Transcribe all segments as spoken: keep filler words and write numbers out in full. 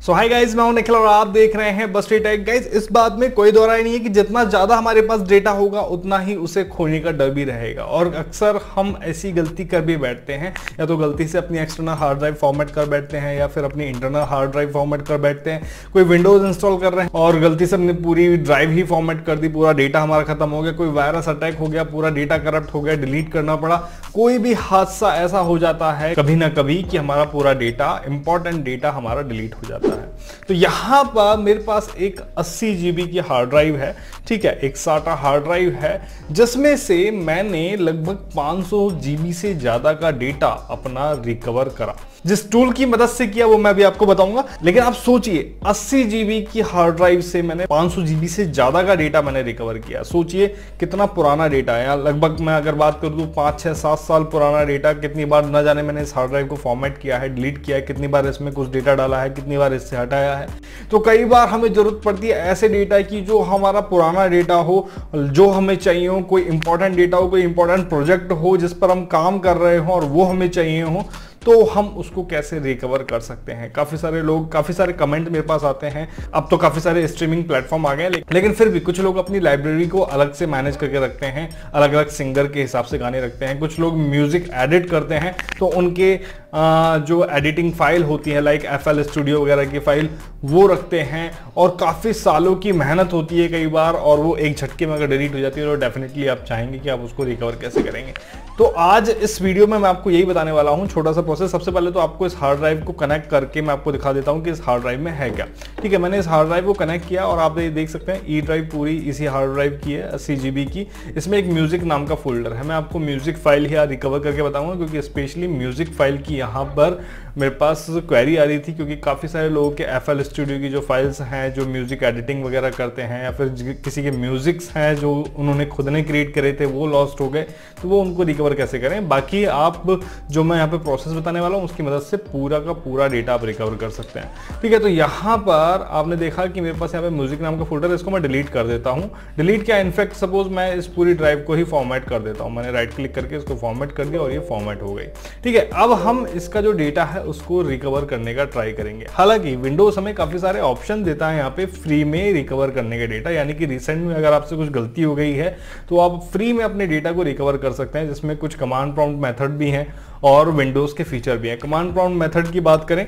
सो hi guys, मैं हूं निखिल और आप देख रहे हैं बस टेक। गाइज, इस बात में कोई दो राय नहीं है कि जितना ज्यादा हमारे पास डेटा होगा उतना ही उसे खोने का डर भी रहेगा। और अक्सर हम ऐसी गलती कर भी बैठते हैं, या तो गलती से अपनी एक्सटर्नल हार्ड ड्राइव फॉर्मेट कर बैठते हैं या फिर अपनी इंटरनल हार्ड ड्राइव फॉर्मेट कर बैठते हैं। कोई विंडोज इंस्टॉल कर रहे हैं और गलती से अपनी पूरी ड्राइव ही फॉर्मेट कर दी, पूरा डेटा हमारा खत्म हो गया। कोई वायरस अटैक हो गया, पूरा डेटा करप्ट हो गया, डिलीट करना पड़ा। कोई भी हादसा ऐसा हो जाता है कभी ना कभी कि हमारा पूरा डेटा, इंपॉर्टेंट डेटा हमारा डिलीट हो जाता है। तो यहां पर मेरे पास एक अस्सी जीबी की हार्ड ड्राइव है, ठीक है, एक साटा हार्ड ड्राइव है, जिसमें से मैंने लगभग पाँच सौ जीबी से ज्यादा का डेटा अपना रिकवर करा। जिस टूल की मदद से किया वो मैं अभी आपको बताऊंगा। लेकिन आप सोचिए, अस्सी जीबी की हार्ड ड्राइव से मैंने पाँच सौ जीबी से ज्यादा का डेटा मैंने रिकवर किया। सोचिए कितना पुराना डेटा है। लगभग मैं अगर बात कर दूं पाँच छह सात साल पुराना डेटा। कितनी बार न जाने मैंने इस हार्ड ड्राइव को फॉर्मेट किया है, डिलीट किया है, कितनी बार इसमें कुछ डेटा डाला है, कितनी बार इससे हटाया है। तो कई बार हमें जरूरत पड़ती है ऐसे डेटा की जो हमारा पुराना डेटा हो, जो हमें चाहिए हो, कोई इंपॉर्टेंट डेटा हो, कोई इंपॉर्टेंट प्रोजेक्ट हो जिस पर हम काम कर रहे हो और वो हमें चाहिए हो, तो हम उसको कैसे रिकवर कर सकते हैं। काफी सारे लोग, काफी सारे कमेंट मेरे पास आते हैं। अब तो काफी सारे स्ट्रीमिंग प्लेटफॉर्म आ गए, लेकिन फिर भी कुछ लोग अपनी लाइब्रेरी को अलग से मैनेज करके रखते हैं, अलग अलग सिंगर के हिसाब से गाने रखते हैं। कुछ लोग म्यूजिक एडिट करते हैं तो उनके आ, जो एडिटिंग फाइल होती है, लाइक एफ एल स्टूडियो वगैरह की फाइल, वो रखते हैं। और काफी सालों की मेहनत होती है कई बार, और वो एक झटके में अगर डिलीट हो जाती है तो डेफिनेटली आप चाहेंगे कि आप उसको रिकवर कैसे करेंगे। तो आज इस वीडियो में मैं आपको यही बताने वाला हूं, छोटा सा प्रोसेस। सबसे पहले तो आपको इस हार्ड ड्राइव को कनेक्ट करके मैं आपको दिखा देता हूं कि इस हार्ड ड्राइव में है क्या। ठीक है, मैंने इस हार्ड ड्राइव को कनेक्ट किया और आप देख सकते हैं ई ड्राइव पूरी इसी हार्ड ड्राइव की है, अस्सी जीबी की। इसमें एक म्यूजिक नाम का फोल्डर है। मैं आपको म्यूजिक फाइल ही रिकवर करके बताऊंगा, क्योंकि स्पेशली म्यूजिक फाइल की यहाँ पर मेरे पास क्वेरी आ रही थी, क्योंकि काफी सारे लोगों के एफ एल स्टूडियो की जो फाइल्स हैं, जो म्यूजिक एडिटिंग वगैरह करते हैं, या फिर किसी के म्यूजिक्स हैं जो उन्होंने खुद ने क्रिएट करे थे, वो लॉस्ट हो गए। तो वो उनको रिकवर कैसे करें। बाकी आप जो मैं यहाँ पे प्रोसेस बताने वाला हूँ उसकी मदद से पूरा का पूरा डेटा आप रिकवर कर सकते हैं। ठीक है, तो यहाँ पर आपने देखा कि मेरे पास यहाँ पे म्यूजिक नाम का फोल्डर है। इसको मैं डिलीट कर देता हूँ। डिलीट क्या, इनफैक्ट सपोज मैं इस पूरी ड्राइव को ही फॉर्मेट कर देता हूँ। मैंने राइट क्लिक करके इसको फॉर्मेट कर दिया और ये फॉर्मेट हो गई। ठीक है, अब हम इसका जो डेटा है उसको रिकवर करने का ट्राई करेंगे। हालांकि विंडोज हमें काफी सारे ऑप्शन देता है यहाँ पे फ्री में रिकवर करने के डेटा, यानी कि रिसेंट में अगर आपसे कुछ गलती हो गई है तो आप फ्री में अपने डेटा को रिकवर कर सकते हैं, जिसमें कुछ कमांड प्रॉम्प्ट मेथड भी हैं और विंडोज के फीचर भी हैं। कमांड प्रॉम्प्ट मेथड की बात करें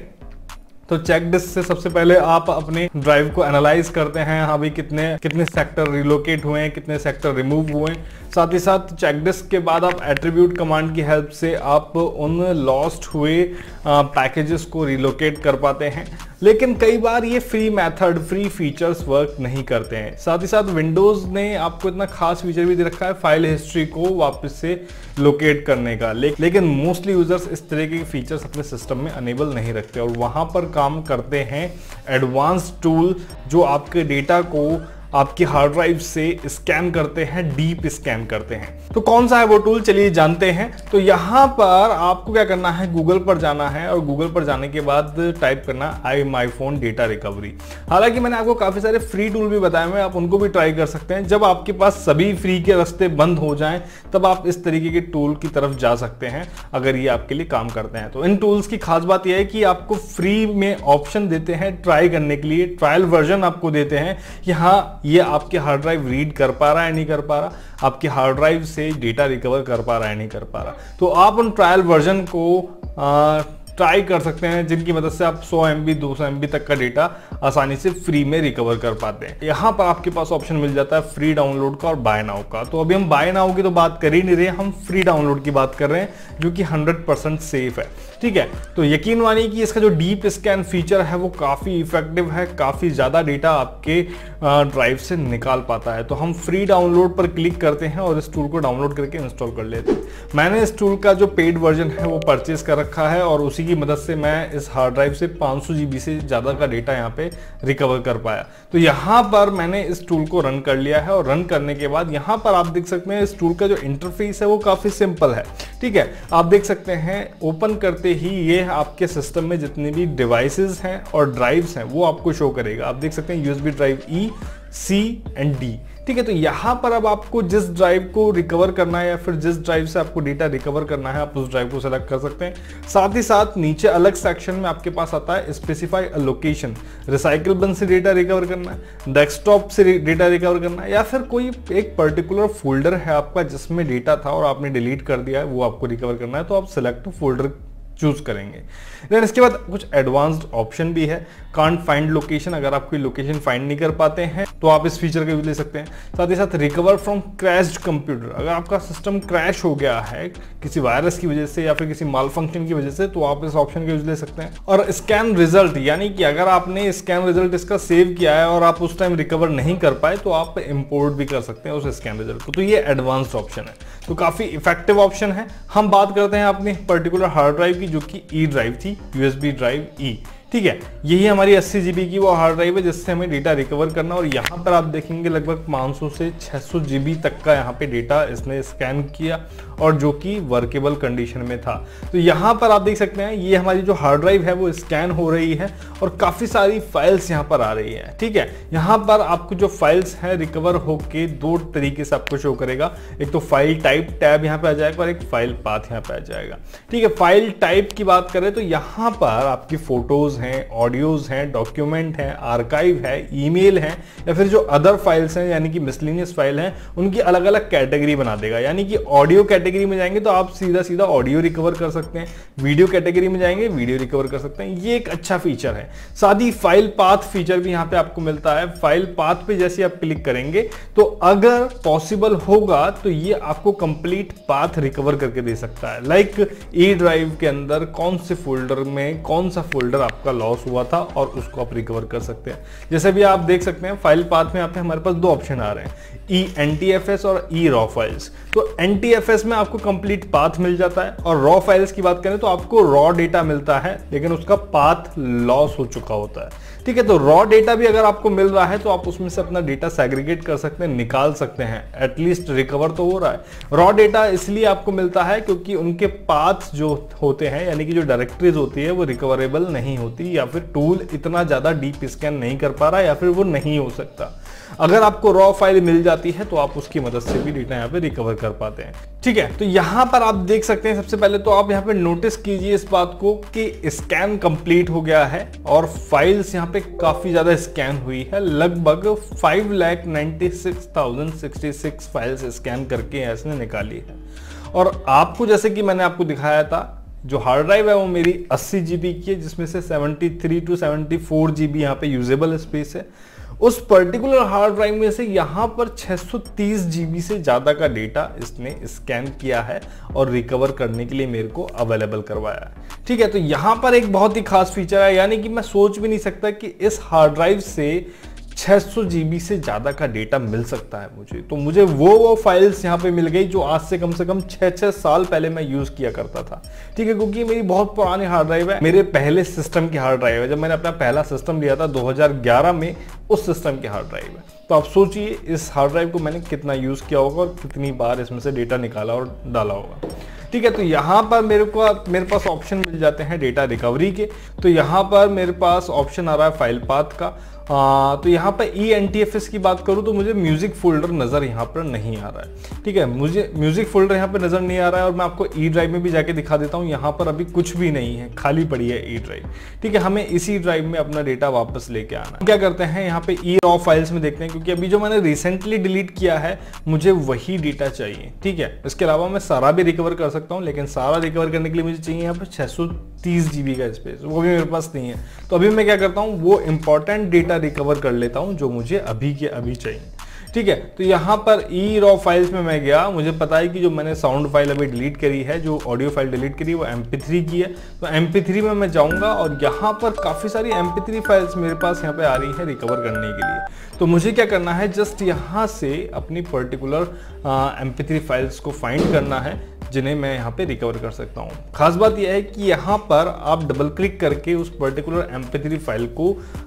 तो चेक डिस्क से सबसे पहले आप अपने ड्राइव को एनालाइज करते हैं, हाँ भाई कितने कितने सेक्टर रिलोकेट हुए हैं, कितने सेक्टर रिमूव हुए हैं। साथ ही साथ चेक डिस्क के बाद आप एट्रीब्यूट कमांड की हेल्प से आप उन लॉस्ट हुए पैकेजेस को रिलोकेट कर पाते हैं। लेकिन कई बार ये free method, free features work नहीं करते हैं। साथ ही साथ विंडोज ने आपको इतना खास फीचर भी दे रखा है फाइल हिस्ट्री को वापस से लोकेट करने का, ले, लेकिन मोस्टली यूजर्स इस तरह के फीचर्स अपने सिस्टम में अनेबल नहीं रखते और वहां पर काम करते हैं एडवांस टूल जो आपके डेटा को आपकी हार्ड ड्राइव से स्कैन करते हैं, डीप स्कैन करते हैं। तो कौन सा है वो टूल, चलिए जानते हैं। तो यहां पर आपको क्या करना है, गूगल पर जाना है और गूगल पर जाने के बाद टाइप करना iMyFone data recovery. हालांकि मैंने आपको काफी सारे फ्री टूल भी बताए हुए, आप उनको भी ट्राई कर सकते हैं। जब आपके पास सभी फ्री के रास्ते बंद हो जाएं तब आप इस तरीके के टूल की तरफ जा सकते हैं, अगर ये आपके लिए काम करते हैं। तो इन टूल्स की खास बात यह है कि आपको फ्री में ऑप्शन देते हैं ट्राई करने के लिए, ट्रायल वर्जन आपको देते हैं कि हाँ ये आपके हार्ड ड्राइव रीड कर पा रहा है नहीं कर पा रहा, आपके हार्ड ड्राइव से डेटा रिकवर कर पा रहा है नहीं कर पा रहा। तो आप उन ट्रायल वर्जन को आ, ट्राई कर सकते हैं, जिनकी मदद से आप सौ एम बी दो सौ एम बी तक का डेटा आसानी से फ्री में रिकवर कर पाते हैं। यहाँ पर आपके पास ऑप्शन मिल जाता है फ्री डाउनलोड का और बाय नाउ का। तो अभी हम बाय नाउ की तो बात कर ही नहीं रहे, हम फ्री डाउनलोड की बात कर रहे हैं, जो कि हंड्रेड परसेंट सेफ है। ठीक है, तो यकीन मानिए कि इसका जो डीप स्कैन फीचर है वो काफी इफेक्टिव है, काफी ज्यादा डेटा आपके ड्राइव से निकाल पाता है। तो हम फ्री डाउनलोड पर क्लिक करते हैं और इस टूल को डाउनलोड करके इंस्टॉल कर लेते हैं। मैंने इस टूल का जो पेड वर्जन है वो परचेज कर रखा है और उसी की मदद से मैं इस हार्ड ड्राइव से पाँच सौ जीबी से ज्यादा का डेटा यहाँ पे रिकवर कर पाया। तो यहाँ पर मैंने इस टूल को रन कर लिया है और रन करने के बाद यहाँ पर आप देख सकते हैं इस टूल का जो इंटरफेस है वो काफी सिंपल है। ठीक है, आप देख सकते हैं ओपन करते ही ये आपके सिस्टम में जितने भी डिवाइसेस हैं और ड्राइव्स हैं वो आपको शो करेगा। आप देख सकते हैं USB drive E C and D. ठीक है, तो यहाँ पर अब आपको जिस ड्राइव को रिकवर करना है या फिर जिस ड्राइव से आपको डेटा रिकवर करना है आप उस ड्राइव को सेलेक्ट कर सकते हैं। साथ ही साथ नीचे अलग सेक्शन में आपके पास आता है specify a location, recycle bin से डेटा रिकवर करना है, डेस्कटॉप से डेटा रिकवर करना है, या फिर कोई एक पर्टिकुलर फोल्डर है आपका जिसमें डेटा था और आपने डिलीट कर दिया है वो आपको रिकवर करना है, तो आप सिलेक्ट फोल्डर चूज करेंगे। देन इसके बाद कुछ एडवांस्ड ऑप्शन भी है, कांट फाइंड लोकेशन, अगर आप कोई लोकेशन फाइंड नहीं कर पाते हैं तो आप इस फीचर का यूज ले सकते हैं। साथ ही साथ रिकवर फ्रॉम क्रैश्ड कंप्यूटर, अगर आपका सिस्टम क्रैश हो गया है किसी वायरस की वजह से या फिर किसी माल फंक्शन की वजह से तो आप इस ऑप्शन का यूज ले सकते हैं। और स्कैन रिजल्ट, यानी कि अगर आपने स्कैन रिजल्ट इसका सेव किया है और आप उस टाइम रिकवर नहीं कर पाए तो आप इंपोर्ट भी कर सकते हैं उस स्कैन रिजल्ट को। तो ये एडवांस्ड ऑप्शन है, तो काफी इफेक्टिव ऑप्शन है। हम बात करते हैं अपनी पर्टिकुलर हार्ड ड्राइव की जो कि ई ड्राइव थी, यूएसबी ड्राइव ई। ठीक है, यही हमारी अस्सी जीबी की वो हार्ड ड्राइव है जिससे हमें डेटा रिकवर करना, और यहाँ पर आप देखेंगे लगभग पाँच सौ से छह सौ जीबी तक का यहाँ पे डेटा इसने स्कैन किया और जो कि वर्केबल कंडीशन में था। तो यहाँ पर आप देख सकते हैं ये हमारी जो हार्ड ड्राइव है वो स्कैन हो रही है और काफी सारी फाइल्स यहाँ पर आ रही है। ठीक है, यहाँ पर आपको जो फाइल्स हैं रिकवर होके दो तरीके से आपको शो करेगा, एक तो फाइल टाइप टैब यहाँ पे आ जाएगा और एक फाइल पाथ यहाँ पे आ जाएगा। ठीक है, फाइल टाइप की बात करें तो यहाँ पर आपकी फोटोज हैं, ऑडियोज हैं, डॉक्यूमेंट हैं, आर्काइव है, ईमेल है, या फिर जो अदर फाइल्स हैं यानी कि मिसलेनियस फाइल हैं उनकी अलग अलग कैटेगरी बना देगा। यानी कि ऑडियो कैटेगरी में जाएंगे तो आप सीधा सीधा ऑडियो रिकवर कर सकते हैं, वीडियो कैटेगरी में जाएंगे वीडियो रिकवर कर सकते हैं। ये एक अच्छा फीचर है। साथ ही फाइल पाथ फीचर भी यहाँ पे आपको मिलता है। फाइल पाथ पे जैसे आप क्लिक करेंगे तो अगर पॉसिबल होगा तो ये आपको कंप्लीट पाथ रिकवर करके दे सकता है। लाइक ई ड्राइव के अंदर कौन से फोल्डर में कौन सा फोल्डर आपका लॉस हुआ था और उसको आप रिकवर कर सकते हैं। जैसे भी आप देख सकते हैं फाइल पाथ में यहाँ पे हमारे पास दो ऑप्शन आ रहे हैं, E N T F S और ई रॉ फाइल्स। तो एन टी एफ एस में आपको कंप्लीट पाथ मिल जाता है और रॉ फाइल्स की बात करें तो आपको रॉ डेटा मिलता है लेकिन उसका पाथ लॉस हो चुका होता है। ठीक है, तो रॉ डेटा भी अगर आपको मिल रहा है तो आप उसमें से अपना डेटा सेग्रीगेट कर सकते हैं, निकाल सकते हैं, एटलीस्ट रिकवर तो हो रहा है। रॉ डेटा इसलिए आपको मिलता है क्योंकि उनके पाथ जो होते हैं यानी कि जो डायरेक्टरीज होती है वो रिकवरेबल नहीं होती, या फिर टूल इतना ज्यादा डीप स्कैन नहीं कर पा रहा, या फिर वो नहीं हो सकता। अगर आपको रॉ फाइल मिल जाती है तो आप उसकी मदद से भी डेटा यहाँ पे रिकवर कर पाते हैं। ठीक है, तो यहाँ पर आप देख सकते हैं सबसे पहले तो आप यहाँ पे नोटिस कीजिए इस बात को कि स्कैन कंप्लीट हो गया है और फाइल्स यहाँ पे काफी ज्यादा स्कैन हुई है। लगभग five lakh ninety six thousand sixty six files scan करके इसने निकाली है। और आपको जैसे कि मैंने आपको दिखाया था जो हार्ड ड्राइव है वो मेरी अस्सी जीबी की है जिसमें से तिहत्तर टू चौहत्तर जीबी यहाँ पे यूजेबल स्पेस है। उस पर्टिकुलर हार्ड ड्राइव में से यहाँ पर छह सौ तीस जीबी से ज्यादा का डेटा इसने स्कैन किया है और रिकवर करने के लिए मेरे को अवेलेबल करवाया है। ठीक है, तो यहाँ पर एक बहुत ही खास फीचर है, यानी कि मैं सोच भी नहीं सकता कि इस हार्ड ड्राइव से छह सौ जीबी से ज्यादा का डेटा मिल सकता है मुझे। तो मुझे वो वो फाइल्स यहाँ पे मिल गई जो आज से कम से कम छह छह साल पहले मैं यूज किया करता था। ठीक है, क्योंकि मेरी बहुत पुरानी हार्ड ड्राइव है, मेरे पहले सिस्टम की हार्ड ड्राइव है। जब मैंने अपना पहला सिस्टम लिया था दो हज़ार ग्यारह में, उस सिस्टम की हार्ड ड्राइव है। तो आप सोचिए इस हार्ड ड्राइव को मैंने कितना यूज किया होगा और कितनी बार इसमें से डेटा निकाला और डाला होगा। ठीक है, तो यहाँ पर मेरे को मेरे पास ऑप्शन मिल जाते हैं डेटा रिकवरी के। तो यहाँ पर मेरे पास ऑप्शन आ रहा है फाइल पाथ का। आ, तो यहाँ पर E N T F S की बात करूँ तो मुझे म्यूजिक फोल्डर नजर यहाँ पर नहीं आ रहा है। ठीक है, मुझे म्यूजिक फोल्डर यहाँ पर नजर नहीं आ रहा है और मैं आपको ई ड्राइव में भी जाके दिखा देता हूँ। यहाँ पर अभी कुछ भी नहीं है, खाली पड़ी है ई ड्राइव। ठीक है, हमें इसी ड्राइव में अपना डेटा वापस लेके आना है। क्या करते हैं यहाँ पे ई रॉ फाइल्स में देखते हैं, क्योंकि अभी जो मैंने रिसेंटली डिलीट किया है मुझे वही डेटा चाहिए। ठीक है, इसके अलावा मैं सारा भी रिकवर कर सकता हूँ लेकिन सारा रिकवर करने के लिए मुझे चाहिए यहाँ पर छह सौ तीस जीबी का स्पेस, वो भी मेरे पास नहीं है। तो अभी मैं क्या करता हूँ, वो इंपॉर्टेंट डेटा रिकवर कर लेता हूँ जो मुझे अभी के अभी चाहिए। ठीक है, तो यहाँ पर ई रॉ फाइल्स में मैं गया, मुझे पता है कि जो मैंने साउंड फाइल अभी डिलीट करी है, जो ऑडियो फाइल डिलीट करी है वो एम पी थ्री की है। तो एम पी थ्री में मैं जाऊंगा और यहाँ पर काफी सारी एम पी थ्री फाइल्स मेरे पास यहाँ पे आ रही है रिकवर करने के लिए। तो मुझे क्या करना है, जस्ट यहाँ से अपनी particular M P three files को फाइंड करना है जिन्हें मैं यहाँ पे रिकवर कर सकता हूँ। खास बात यह है कि यहाँ पर आप डबल क्लिक करके उस particular M P three file को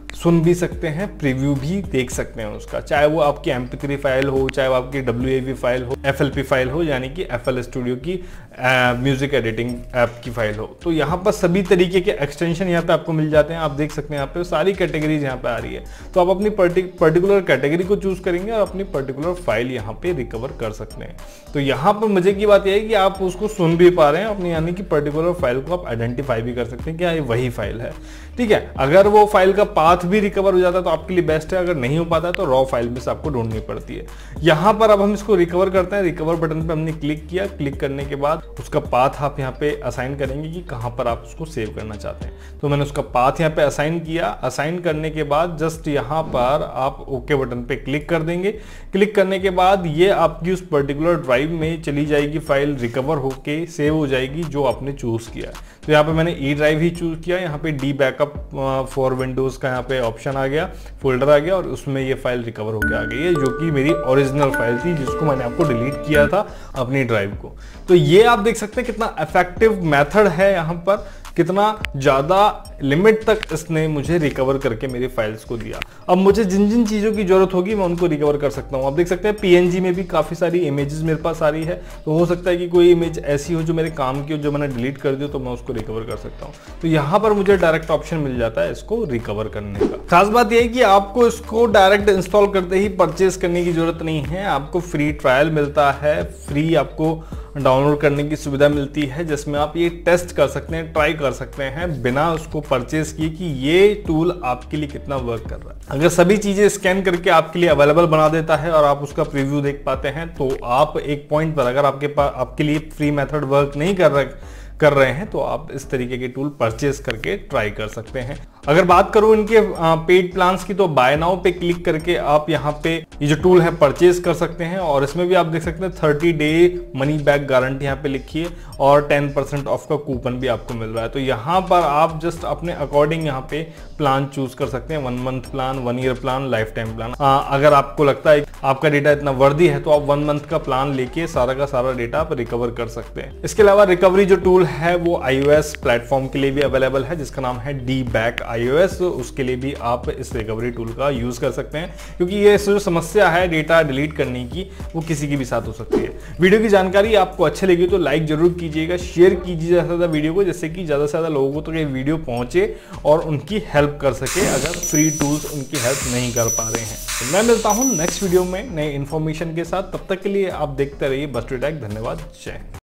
सुन भी सकते हैं, प्रीव्यू भी देख सकते हैं उसका, चाहे वो आपकी एम पी थ्री फाइल हो, चाहे वो आपकी डब्ल्यू ए वी फाइल हो, एफ एल पी फाइल हो, यानी कि एफ एल स्टूडियो की म्यूजिक एडिटिंग ऐप की फाइल हो। तो यहाँ पर सभी तरीके के एक्सटेंशन यहाँ पे आपको मिल जाते हैं। आप देख सकते हैं यहाँ पे सारी कैटेगरीज यहाँ पे आ रही है। तो आप अपनी पर्टिकुलर कैटेगरी को चूज करेंगे और अपनी पर्टिकुलर फाइल यहाँ पे रिकवर कर सकते हैं। तो यहाँ पर मजे की बात यह है कि आप उसको सुन भी पा रहे हैं अपनी, यानी कि पर्टिकुलर फाइल को आप आइडेंटिफाई भी कर सकते हैं कि ये वही फाइल है। ठीक है, अगर वो फाइल का पाथ भी रिकवर हो जाता है तो आपके लिए बेस्ट है, अगर नहीं हो पाता है तो रॉ फाइल भी से आपको ढूंढनी पड़ती है। यहाँ पर अब हम इसको रिकवर करते हैं। रिकवर बटन पे हमने क्लिक किया, क्लिक करने के बाद उसका पाथ आप यहाँ पे असाइन करेंगे कि कहाँ पर आप उसको सेव करना चाहते हैं। तो मैंने उसका पाथ यहाँ पे असाइन किया। असाइन करने के बाद जस्ट यहाँ पर आप ओके बटन पे क्लिक कर देंगे। क्लिक करने के बाद ये आपकी उस पर्टिकुलर ड्राइव में चली जाएगी, फाइल रिकवर होके सेव हो जाएगी जो आपने चूज किया है। तो यहाँ पे मैंने ई ड्राइव ही चूज किया। यहाँ पे डी बैकअप फॉर विंडोज का यहाँ पे ऑप्शन आ गया, फोल्डर आ गया और उसमें ये फाइल रिकवर होकर आ गई है, जो कि मेरी ओरिजिनल फाइल थी जिसको मैंने आपको डिलीट किया था अपनी ड्राइव को। तो ये आप देख सकते हैं कितना इफेक्टिव मेथड है, यहाँ पर कितना ज्यादा लिमिट तक इसने मुझे रिकवर करके मेरी फाइल्स को दिया। अब मुझे जिन जिन चीजों की जरूरत होगी मैं उनको रिकवर कर सकता हूँ। आप देख सकते हैं पीएनजी में भी काफी सारी इमेजेस मेरे पास आ रही है। तो हो सकता है कि कोई इमेज ऐसी हो जो मेरे काम की हो, जो मैंने डिलीट कर दी, तो मैं उसको रिकवर कर सकता हूँ। तो यहाँ पर मुझे डायरेक्ट ऑप्शन मिल जाता है इसको रिकवर करने का। खास बात यह है कि आपको इसको डायरेक्ट इंस्टॉल करते ही परचेज करने की जरूरत नहीं है। आपको फ्री ट्रायल मिलता है, फ्री आपको डाउनलोड करने की सुविधा मिलती है, जिसमें आप ये टेस्ट कर सकते हैं, ट्राई कर सकते हैं बिना उसको परचेज किए कि ये टूल आपके लिए कितना वर्क कर रहा है। अगर सभी चीजें स्कैन करके आपके लिए अवेलेबल बना देता है और आप उसका प्रीव्यू देख पाते हैं, तो आप एक पॉइंट पर अगर आपके पास आपके लिए फ्री मेथड वर्क नहीं कर रहे कर रहे हैं तो आप इस तरीके के टूल परचेज करके ट्राई कर सकते हैं। अगर बात करूं इनके पेड प्लान्स की, तो बाय नाउ पे क्लिक करके आप यहाँ पे ये जो टूल है परचेज कर सकते हैं। और इसमें भी आप देख सकते हैं thirty day money back guarantee यहाँ पे लिखी है और टेन परसेंट ऑफ का कूपन भी आपको मिल रहा है। तो यहाँ पर आप जस्ट अपने अकॉर्डिंग यहाँ पे प्लान चूज कर सकते हैं, one month plan, one year plan, lifetime plan. आ, अगर आपको लगता है आपका डेटा इतना वर्दी है तो आप वन मंथ का प्लान लेके सारा का सारा डेटा आप रिकवर कर सकते हैं। इसके अलावा रिकवरी जो टूल है वो आईओएस प्लेटफॉर्म के लिए भी अवेलेबल है, जिसका नाम है डी बैक आईओएस। उसके लिए भी आप इस रिकवरी टूल का यूज कर सकते हैं, क्योंकि ये जो समस्या है डेटा डिलीट करने की, वो किसी की भी साथ हो सकती है। वीडियो की जानकारी आपको अच्छी लगी तो लाइक जरूर कीजिएगा, शेयर कीजिए ज्यादा से ज्यादा वीडियो को, जिससे कि ज्यादा से ज्यादा लोगों तक ये वीडियो पहुंचे और उनकी हेल्प कर सके, अगर फ्री टूल्स उनकी हेल्प नहीं कर पा रहे हैं। तो मैं मिलता हूं नेक्स्ट वीडियो में नए इन्फॉर्मेशन के साथ। तब तक के लिए आप देखते रहिए बस्टी टेक। धन्यवाद, जय हिंद।